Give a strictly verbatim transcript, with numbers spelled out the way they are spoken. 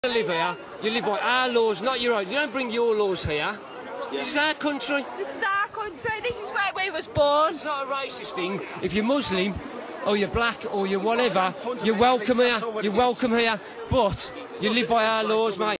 You live here, you live by our laws, not your own. You don't bring your laws here. Yeah. This is our country. This is our country. This is where we was born. It's not a racist thing. If you're Muslim, or you're black, or you're whatever, you're welcome here. You're welcome here. But you live by our laws, mate.